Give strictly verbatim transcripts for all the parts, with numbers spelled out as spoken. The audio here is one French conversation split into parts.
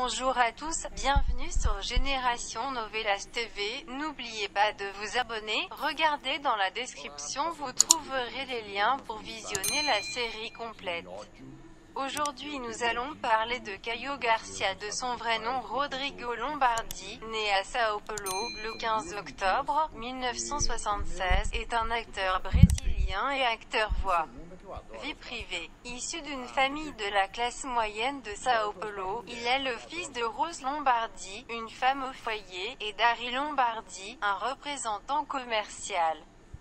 Bonjour à tous, bienvenue sur Génération Novelas T V, n'oubliez pas de vous abonner, regardez dans la description vous trouverez les liens pour visionner la série complète. Aujourd'hui nous allons parler de Caio Garcia, de son vrai nom Rodrigo Lombardi, né à Sao Paulo, le quinze octobre mille neuf cent soixante-seize, est un acteur brésilien et acteur voix. Vie privée. Issu d'une famille de la classe moyenne de Sao Paulo, il est le fils de Rose Lombardi, une femme au foyer, et d'Harry Lombardi, un représentant commercial.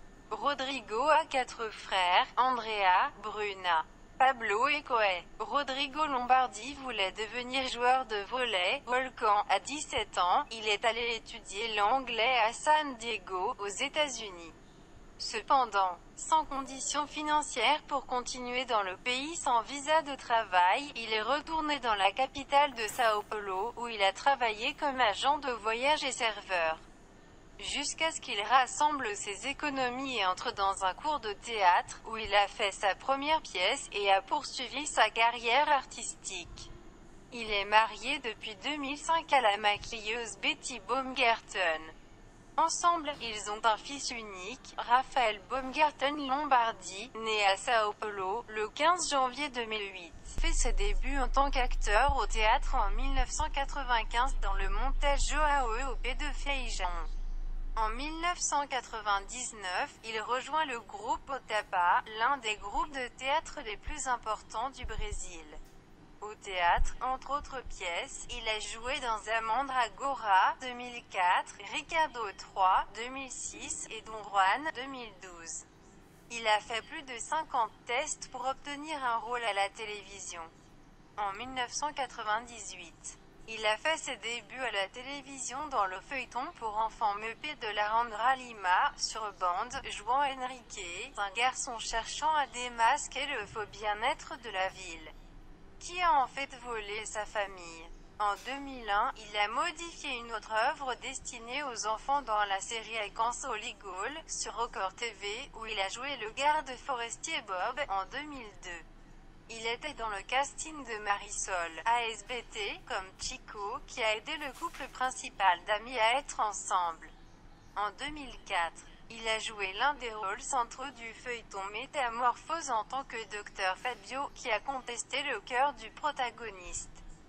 Rodrigo a quatre frères, Andrea, Bruna, Pablo et Coé. Rodrigo Lombardi voulait devenir joueur de volley, volcan. À dix-sept ans, il est allé étudier l'anglais à San Diego, aux États-Unis. Cependant, sans conditions financières pour continuer dans le pays sans visa de travail, il est retourné dans la capitale de Sao Paulo, où il a travaillé comme agent de voyage et serveur. Jusqu'à ce qu'il rassemble ses économies et entre dans un cours de théâtre, où il a fait sa première pièce, et a poursuivi sa carrière artistique. Il est marié depuis deux mille cinq à la maquilleuse Betty Baumgarten. Ensemble, ils ont un fils unique, Raphaël Baumgarten Lombardi, né à Sao Paulo, le quinze janvier deux mille huit. Fait ses débuts en tant qu'acteur au théâtre en mille neuf cent quatre-vingt-quinze dans le montage João P de Feijão. En mille neuf cent quatre-vingt-dix-neuf, il rejoint le groupe Otapa, l'un des groupes de théâtre les plus importants du Brésil. Au théâtre, entre autres pièces, il a joué dans Amandragora, deux mille quatre, Ricardo trois, deux mille six, et Don Juan, deux mille douze. Il a fait plus de cinquante tests pour obtenir un rôle à la télévision. En mille neuf cent quatre-vingt-dix-huit, il a fait ses débuts à la télévision dans le feuilleton pour enfants Meupé de Larandra Lima, sur bande, jouant Enrique, un garçon cherchant à démasquer le faux bien-être de la ville, qui a en fait volé sa famille. En deux mille un, il a modifié une autre œuvre destinée aux enfants dans la série Alcanço Ligol, sur Record T V, où il a joué le garde forestier Bob, en deux mille deux. Il était dans le casting de Marisol, A S B T, comme Chico, qui a aidé le couple principal d'amis à être ensemble. En deux mille quatre, il a joué l'un des rôles centraux du feuilleton Métamorphose en tant que docteur Fabio, qui a contesté le cœur du protagoniste.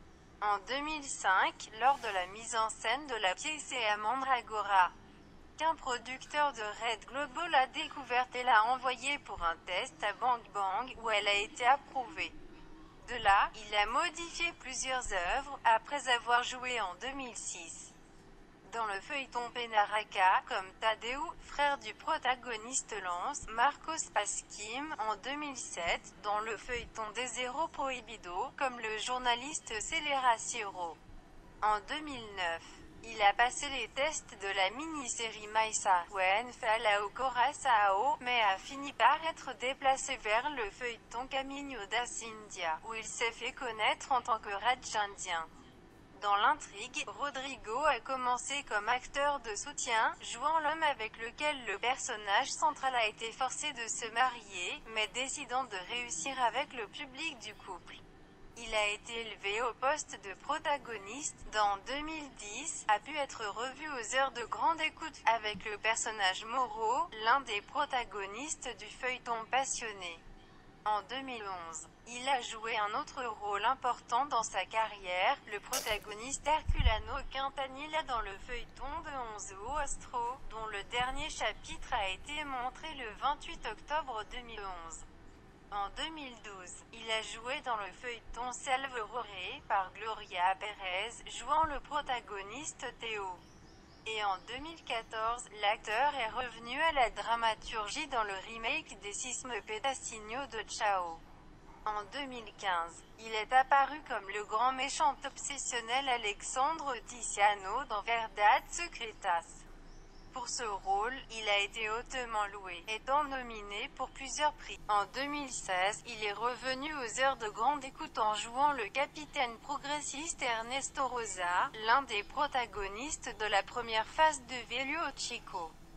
En deux mille cinq, lors de la mise en scène de la pièce Amandragora, qu'un producteur de Red Global l'a découverte et l'a envoyée pour un test à Bang Bang, où elle a été approuvée. De là, il a modifié plusieurs œuvres, après avoir joué en deux mille six. Dans le feuilleton Penaraca, comme Tadeu, frère du protagoniste Lance, Marcos Pasquim, en deux mille sept, dans le feuilleton Desero Prohibido, comme le journaliste Celeraciero. En deux mille neuf, il a passé les tests de la mini-série Maisa Wen Falao Coraçao, mais a fini par être déplacé vers le feuilleton Caminho das Índias, où il s'est fait connaître en tant que Raj indien. Dans l'intrigue, Rodrigo a commencé comme acteur de soutien, jouant l'homme avec lequel le personnage central a été forcé de se marier, mais décidant de réussir avec le public du couple. Il a été élevé au poste de protagoniste, dans deux mille dix, a pu être revu aux heures de grande écoute, avec le personnage Moro, l'un des protagonistes du feuilleton Passionné. En deux mille onze, il a joué un autre rôle important dans sa carrière, le protagoniste Herculano Quintanilha dans le feuilleton de Onze Astro, dont le dernier chapitre a été montré le vingt-huit octobre deux mille onze. En deux mille douze, il a joué dans le feuilleton Salve par Gloria Pérez, jouant le protagoniste Théo. Et en deux mille quatorze, l'acteur est revenu à la dramaturgie dans le remake des Sisme Pedacinho de Chao. En deux mille quinze, il est apparu comme le grand méchant obsessionnel Alexandre Tiziano dans Verdad Secretas. Pour ce rôle, il a été hautement loué, étant nominé pour plusieurs prix. En deux mille seize, il est revenu aux heures de grande écoute en jouant le capitaine progressiste Ernesto Rosa, l'un des protagonistes de la première phase de Velho Chico.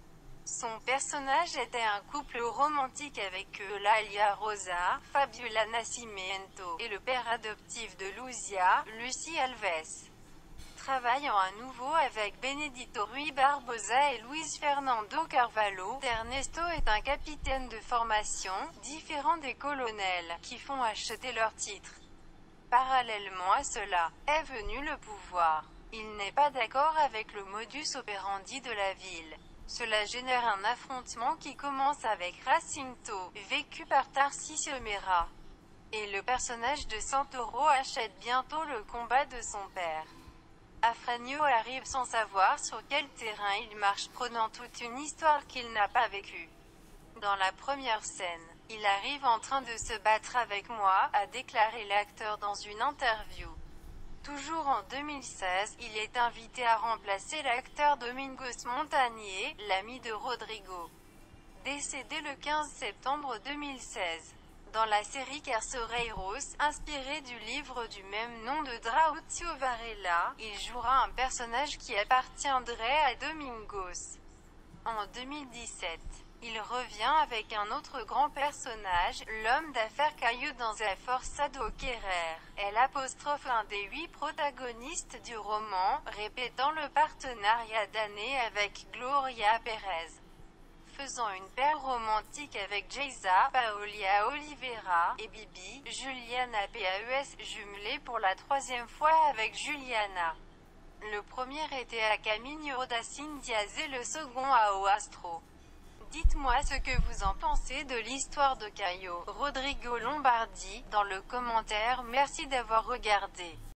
Son personnage était un couple romantique avec Eulalia Rosa, Fabiola Nascimento, et le père adoptif de Luzia, Lucy Alves. Travaillant à nouveau avec Benedito Rui Barbosa et Luis Fernando Carvalho, Ernesto est un capitaine de formation, différent des colonels, qui font acheter leur titre. Parallèlement à cela, est venu le pouvoir. Il n'est pas d'accord avec le modus operandi de la ville. Cela génère un affrontement qui commence avec Jacinto, vécu par Tarcisio Mera. Et le personnage de Santoro achète bientôt le combat de son père. Afrânio arrive sans savoir sur quel terrain il marche, prenant toute une histoire qu'il n'a pas vécue. Dans la première scène, il arrive en train de se battre avec moi, a déclaré l'acteur dans une interview. Toujours en deux mille seize, il est invité à remplacer l'acteur Domingos Montañez, l'ami de Rodrigo, décédé le quinze septembre deux mille seize. Dans la série Carcereiros, inspirée du livre du même nom de Drauzio Varela, il jouera un personnage qui appartiendrait à Domingos. En deux mille dix-sept, il revient avec un autre grand personnage, l'homme d'affaires Caio dans A Forçado Querer. Elle apostrophe un des huit protagonistes du roman, répétant le partenariat d'année avec Gloria Pérez. Faisant une paire romantique avec Geisa, Paolia Oliveira, et Bibi, Juliana Paes, jumelée pour la troisième fois avec Juliana. Le premier était à Caminho da Diaz et le second à O Astro. Dites-moi ce que vous en pensez de l'histoire de Caio, Rodrigo Lombardi, dans le commentaire. Merci d'avoir regardé.